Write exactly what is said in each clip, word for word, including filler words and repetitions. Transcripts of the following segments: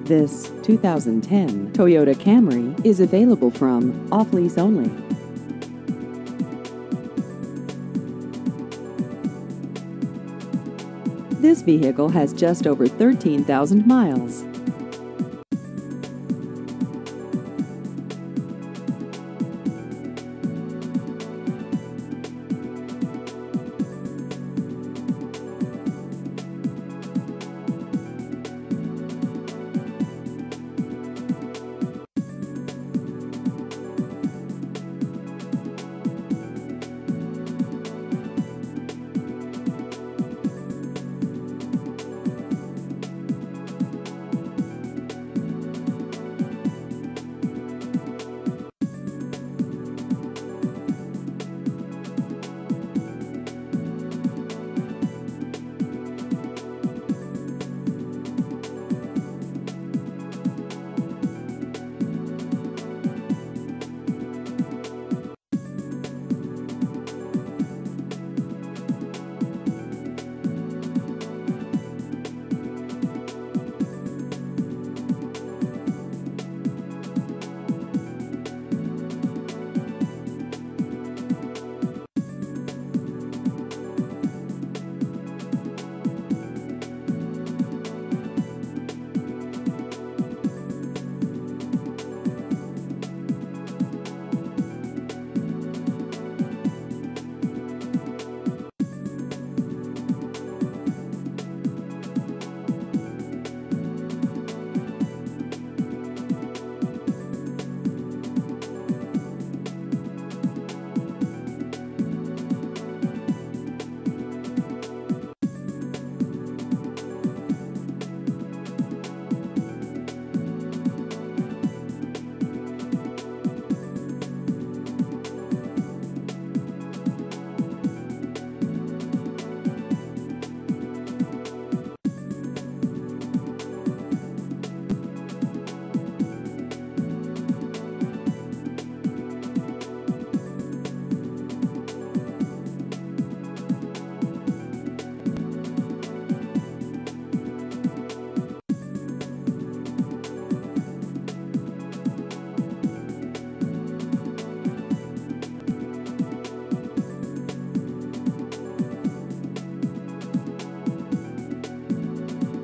This two thousand ten Toyota Camry is available from Off Lease Only. This vehicle has just over thirteen thousand miles.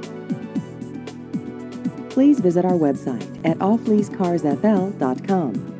Please visit our website at off lease cars f l dot com.